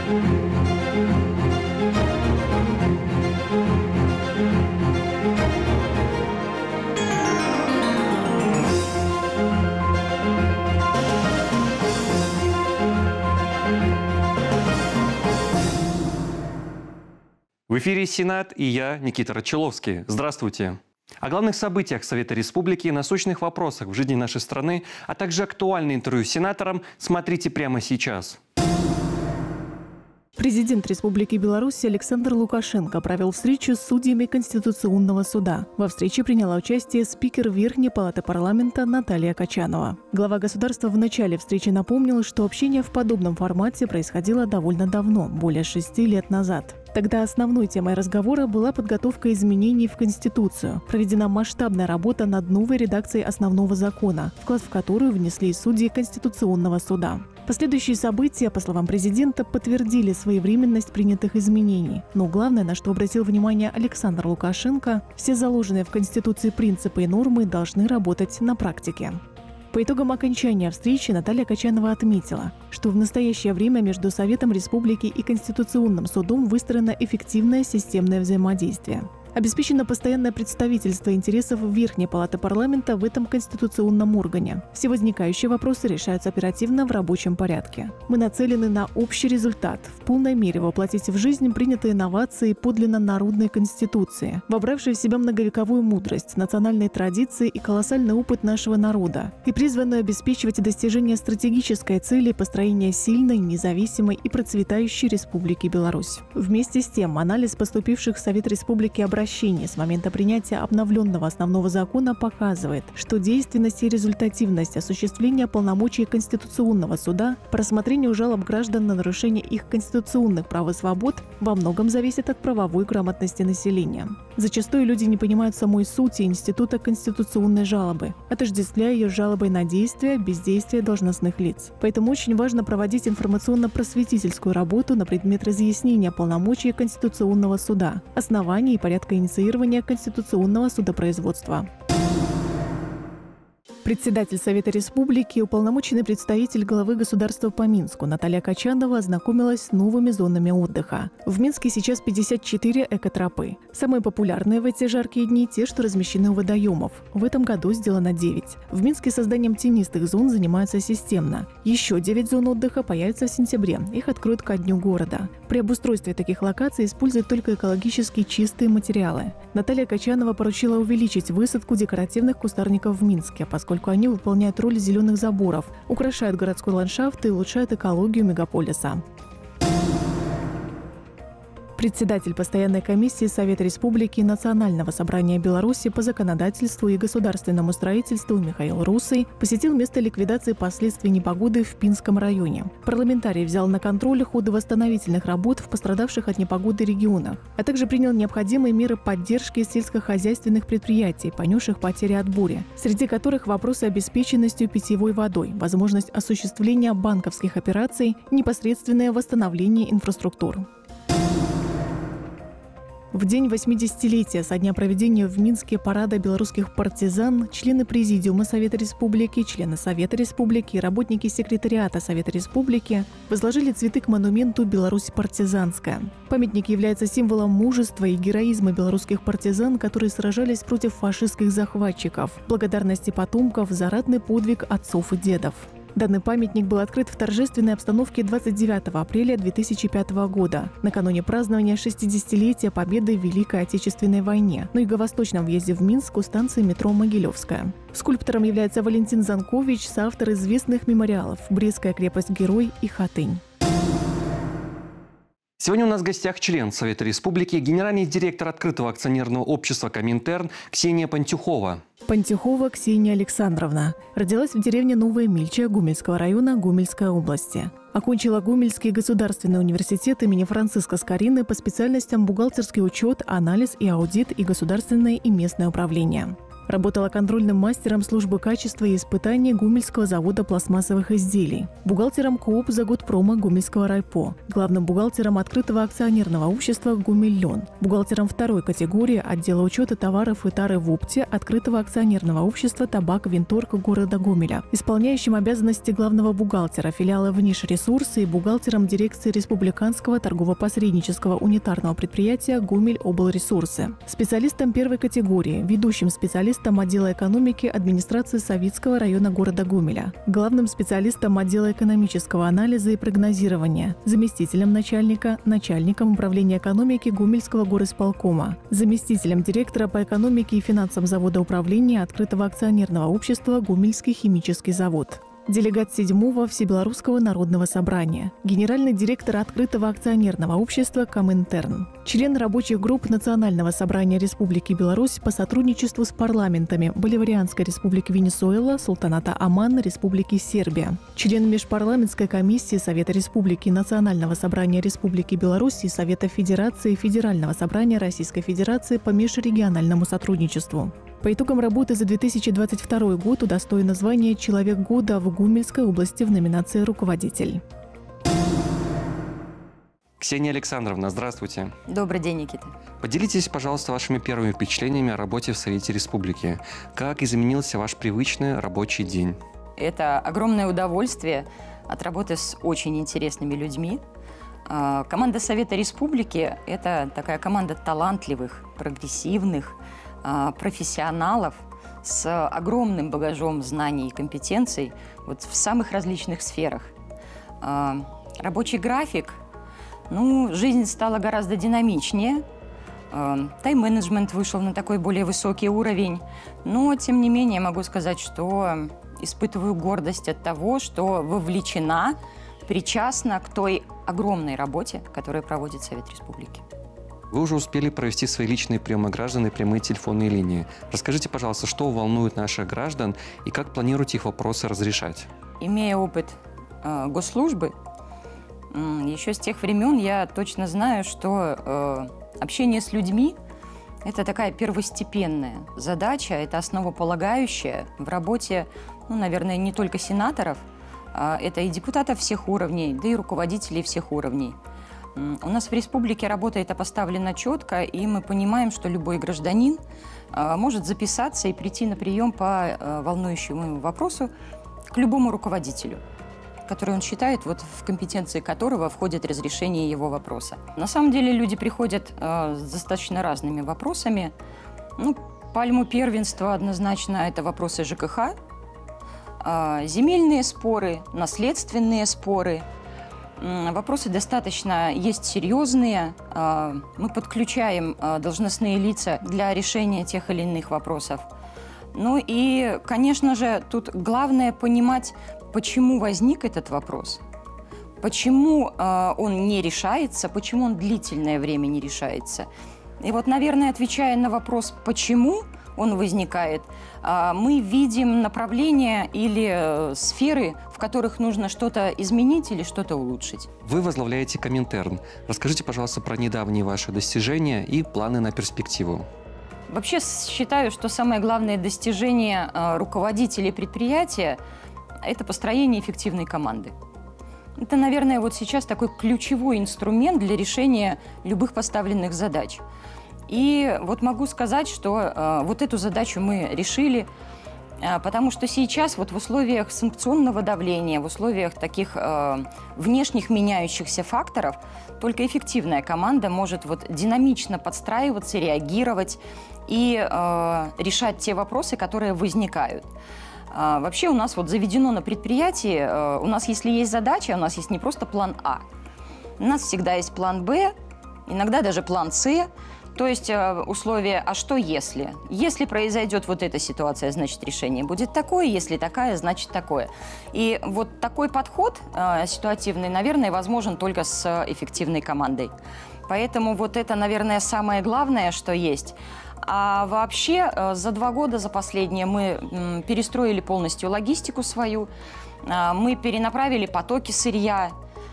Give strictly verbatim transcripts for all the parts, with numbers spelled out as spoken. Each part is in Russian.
В эфире «Сенат» и я, Никита Радчиловский. Здравствуйте. О главных событиях Совета Республики и насущных вопросах в жизни нашей страны, а также актуальное интервью с сенатором смотрите прямо сейчас. Президент Республики Беларусь Александр Лукашенко провел встречу с судьями Конституционного суда. Во встрече приняла участие спикер Верхней палаты парламента Наталья Качанова. Глава государства в начале встречи напомнил, что общение в подобном формате происходило довольно давно, более шести лет назад. Тогда основной темой разговора была подготовка изменений в Конституцию. Проведена масштабная работа над новой редакцией основного закона, вклад в которую внесли судьи Конституционного суда. Последующие события, по словам президента, подтвердили своевременность принятых изменений. Но главное, на что обратил внимание Александр Лукашенко, все заложенные в Конституции принципы и нормы должны работать на практике. По итогам окончания встречи Наталья Качанова отметила, что в настоящее время между Советом Республики и Конституционным судом выстроено эффективное системное взаимодействие. Обеспечено постоянное представительство интересов Верхней палаты парламента в этом конституционном органе. Все возникающие вопросы решаются оперативно в рабочем порядке. Мы нацелены на общий результат – в полной мере воплотить в жизнь принятые инновации подлинно народной конституции, вобравшие в себя многовековую мудрость, национальные традиции и колоссальный опыт нашего народа, и призванную обеспечивать достижение стратегической цели построения сильной, независимой и процветающей Республики Беларусь. Вместе с тем, анализ поступивших в Совет Республики обращений с момента принятия обновленного основного закона показывает, что действенность и результативность осуществления полномочий Конституционного суда по рассмотрению жалоб граждан на нарушение их конституционных прав и свобод во многом зависит от правовой грамотности населения. Зачастую люди не понимают самой сути института конституционной жалобы, отождествляя ее с жалобой на действия, бездействие должностных лиц. Поэтому очень важно проводить информационно-просветительскую работу на предмет разъяснения полномочий Конституционного суда, оснований и порядка инициирования конституционного судопроизводства. Председатель Совета Республики, уполномоченный представитель главы государства по Минску Наталья Качанова ознакомилась с новыми зонами отдыха. В Минске сейчас пятьдесят четыре экотропы. Самые популярные в эти жаркие дни – те, что размещены у водоемов. В этом году сделано девять. В Минске созданием тенистых зон занимаются системно. Еще девять зон отдыха появятся в сентябре. Их откроют ко дню города. При обустройстве таких локаций используют только экологически чистые материалы. Наталья Качанова поручила увеличить высадку декоративных кустарников в Минске, поскольку они выполняют роль зеленых заборов, украшают городской ландшафт и улучшают экологию мегаполиса. Председатель постоянной комиссии Совета Республики и Национального собрания Беларуси по законодательству и государственному строительству Михаил Русый посетил место ликвидации последствий непогоды в Пинском районе. Парламентарий взял на контроль ходы восстановительных работ в пострадавших от непогоды регионах, а также принял необходимые меры поддержки сельскохозяйственных предприятий, понесших потери от бури, среди которых вопросы обеспеченностью питьевой водой, возможность осуществления банковских операций, непосредственное восстановление инфраструктур. В день восьмидесятилетия со дня проведения в Минске парада белорусских партизан члены Президиума Совета Республики, члены Совета Республики и работники секретариата Совета Республики возложили цветы к монументу «Беларусь партизанская». Памятник является символом мужества и героизма белорусских партизан, которые сражались против фашистских захватчиков, благодарности потомков за ратный подвиг отцов и дедов. Данный памятник был открыт в торжественной обстановке двадцать девятого апреля две тысячи пятого года, накануне празднования шестидесятилетия Победы в Великой Отечественной войне, на юго-восточном въезде в Минск у станции метро Могилевская. Скульптором является Валентин Занкович, соавтор известных мемориалов «Брестская крепость-герой» и «Хатынь». Сегодня у нас в гостях член Совета Республики, генеральный директор открытого акционерного общества «Коминтерн» Ксения Пантюхова. Пантюхова Ксения Александровна родилась в деревне Новая Мильча Гомельского района Гомельской области. Окончила Гомельский государственный университет имени Франциска Скорины по специальностям бухгалтерский учет, анализ и аудит и государственное и местное управление. Работала контрольным мастером службы качества и испытаний Гомельского завода пластмассовых изделий, бухгалтером КООП Заготпрома Гомельского райпо, главным бухгалтером открытого акционерного общества «Гомельлен», бухгалтером второй категории отдела учета товаров и тары в ОПТе открытого акционерного общества «Табак Винторг» города Гомеля, исполняющим обязанности главного бухгалтера филиала «Внешресурсы» и бухгалтером дирекции Республиканского торгово-посреднического унитарного предприятия «Гомель-Облресурсы», специалистом первой категории, ведущим специалистом отдела экономики администрации Савицкого района города Гомеля, главным специалистом отдела экономического анализа и прогнозирования, заместителем начальника, начальником управления экономики Гомельского горисполкома, заместителем директора по экономике и финансам завода управления открытого акционерного общества «Гомельский химический завод». Делегат седьмого Всебелорусского народного собрания, генеральный директор открытого акционерного общества «Коминтерн», член рабочих групп Национального собрания Республики Беларусь по сотрудничеству с парламентами Боливарианской Республики Венесуэла, Султаната Оман, Республики Сербия, член Межпарламентской комиссии Совета Республики Национального собрания Республики Беларусь и Совета Федерации Федерального собрания Российской Федерации по межрегиональному сотрудничеству. По итогам работы за две тысячи двадцать второй год удостоено звания «Человек года» в Гомельской области в номинации «Руководитель». Ксения Александровна, здравствуйте. Добрый день, Никита. Поделитесь, пожалуйста, вашими первыми впечатлениями о работе в Совете Республики. Как изменился ваш привычный рабочий день? Это огромное удовольствие от работы с очень интересными людьми. Команда Совета Республики – это такая команда талантливых, прогрессивных, профессионалов с огромным багажом знаний и компетенций вот в самых различных сферах. Рабочий график, ну, жизнь стала гораздо динамичнее, тайм-менеджмент вышел на такой более высокий уровень, но, тем не менее, могу сказать, что испытываю гордость от того, что вовлечена, причастна к той огромной работе, которую проводит Совет Республики. Вы уже успели провести свои личные приемы граждан и прямые телефонные линии. Расскажите, пожалуйста, что волнует наших граждан и как планируете их вопросы разрешать? Имея опыт э, госслужбы, э, еще с тех времен я точно знаю, что э, общение с людьми – это такая первостепенная задача, это основополагающая в работе, ну, наверное, не только сенаторов, а это и депутатов всех уровней, да и руководителей всех уровней. У нас в республике работа эта поставлена четко, и мы понимаем, что любой гражданин а, может записаться и прийти на прием по а, волнующему вопросу к любому руководителю, который он считает, вот, в компетенции которого входит разрешение его вопроса. На самом деле люди приходят а, с достаточно разными вопросами. Ну, пальму первенства однозначно это вопросы ЖКХ, а, земельные споры, наследственные споры. Вопросы достаточно есть серьезные. Мы подключаем должностные лица для решения тех или иных вопросов. Ну и, конечно же, тут главное понимать, почему возник этот вопрос, почему он не решается, почему он длительное время не решается. И вот, наверное, отвечая на вопрос «почему?», он возникает, мы видим направления или сферы, в которых нужно что-то изменить или что-то улучшить. Вы возглавляете Коминтерн. Расскажите, пожалуйста, про недавние ваши достижения и планы на перспективу. Вообще считаю, что самое главное достижение руководителей предприятия – это построение эффективной команды. Это, наверное, вот сейчас такой ключевой инструмент для решения любых поставленных задач. И вот могу сказать, что э, вот эту задачу мы решили, э, потому что сейчас вот в условиях санкционного давления, в условиях таких э, внешних меняющихся факторов, только эффективная команда может вот динамично подстраиваться, реагировать и э, решать те вопросы, которые возникают. Э, вообще у нас вот заведено на предприятии, э, у нас если есть задача, у нас есть не просто план А, у нас всегда есть план Б, иногда даже план С. То есть условие «а что если?». Если произойдет вот эта ситуация, значит, решение будет такое, если такая, значит, такое. И вот такой подход э, ситуативный, наверное, возможен только с эффективной командой. Поэтому вот это, наверное, самое главное, что есть. А вообще э, за два года, за последние, мы э, перестроили полностью логистику свою, э, мы перенаправили потоки сырья.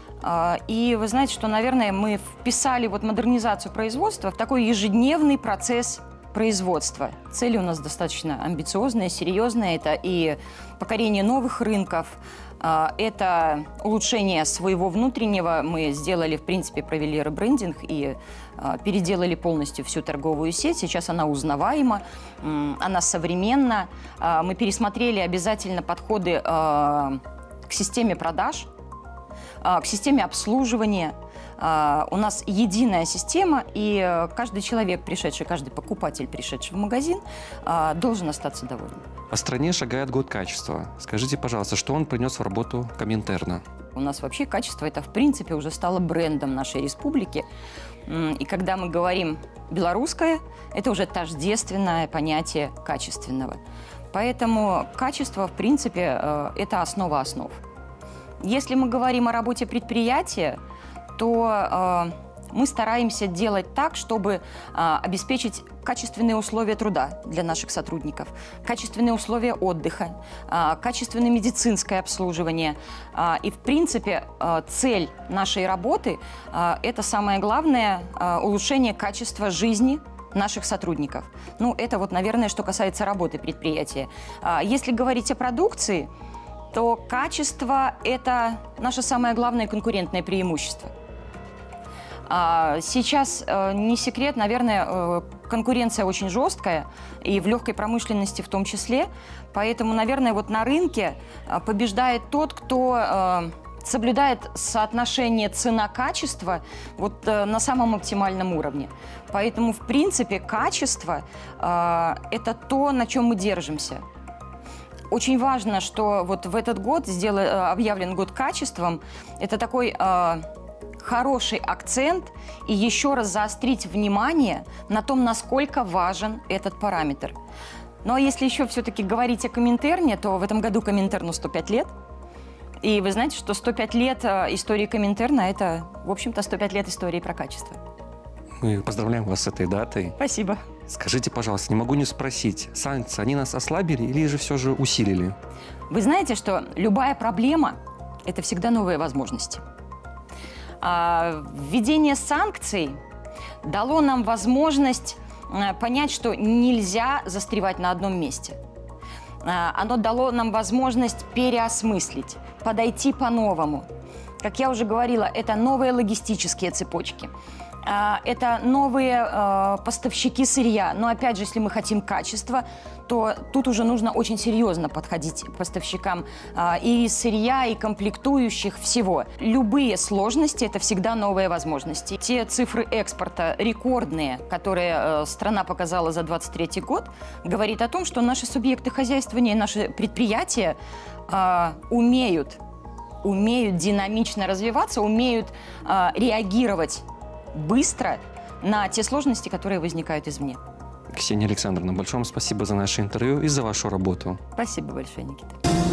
И вы знаете, что, наверное, мы вписали вот модернизацию производства в такой ежедневный процесс производства. Цели у нас достаточно амбициозные, серьезные. Это и покорение новых рынков, это улучшение своего внутреннего. Мы сделали, в принципе, провели ребрендинг и переделали полностью всю торговую сеть. Сейчас она узнаваема, она современна. Мы пересмотрели обязательно подходы к системе продаж, к системе обслуживания. У нас единая система, и каждый человек, пришедший, каждый покупатель, пришедший в магазин, должен остаться довольным. По стране шагает год качества. Скажите, пожалуйста, что он принес в работу Коминтерна? У нас вообще качество это, в принципе, уже стало брендом нашей республики. И когда мы говорим «белорусское», это уже тождественное понятие качественного. Поэтому качество, в принципе, это основа основ. Если мы говорим о работе предприятия, то э, мы стараемся делать так, чтобы э, обеспечить качественные условия труда для наших сотрудников, качественные условия отдыха, э, качественное медицинское обслуживание. Э, и, в принципе, э, цель нашей работы э, – это самое главное э, – улучшение качества жизни наших сотрудников. Ну, это вот, наверное, что касается работы предприятия. Э, если говорить о продукции, то качество – это наше самое главное конкурентное преимущество. Сейчас, не секрет, наверное, конкуренция очень жесткая, и в легкой промышленности в том числе. Поэтому, наверное, вот на рынке побеждает тот, кто соблюдает соотношение цена-качество вот на самом оптимальном уровне. Поэтому, в принципе, качество – это то, на чем мы держимся. Очень важно, что вот в этот год сделан, объявлен год качеством. Это такой э, хороший акцент и еще раз заострить внимание на том, насколько важен этот параметр. Ну а если еще все-таки говорить о Коминтерне, то в этом году Коминтерну сто пять лет. И вы знаете, что сто пять лет истории Коминтерна – это, в общем-то, сто пять лет истории про качество. Мы поздравляем вас с этой датой. Спасибо. Скажите, пожалуйста, не могу не спросить, санкции, они нас ослабили или же все же усилили? Вы знаете, что любая проблема – это всегда новые возможности. А введение санкций дало нам возможность понять, что нельзя застревать на одном месте. Оно дало нам возможность переосмыслить, подойти по-новому. Как я уже говорила, это новые логистические цепочки. Это новые э, поставщики сырья. Но опять же, если мы хотим качества, то тут уже нужно очень серьезно подходить к поставщикам э, и сырья, и комплектующих, всего. Любые сложности – это всегда новые возможности. Те цифры экспорта рекордные, которые э, страна показала за двадцать третий год, говорит о том, что наши субъекты хозяйствования, наши предприятия э, умеют, умеют динамично развиваться, умеют э, реагировать быстро на те сложности, которые возникают извне. Ксения Александровна, большое вам спасибо за наше интервью и за вашу работу. Спасибо большое, Никита.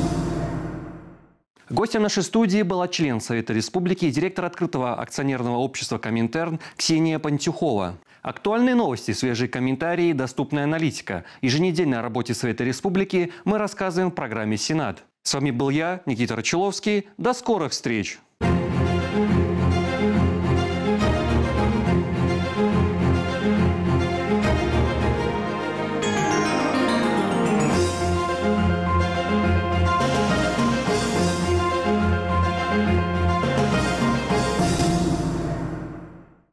Гостем нашей студии была член Совета Республики и директор открытого акционерного общества «Коминтерн» Ксения Пантюхова. Актуальные новости, свежие комментарии, доступная аналитика. Еженедельно о работе Совета Республики мы рассказываем в программе «Сенат». С вами был я, Никита Рачеловский. До скорых встреч! Thank you.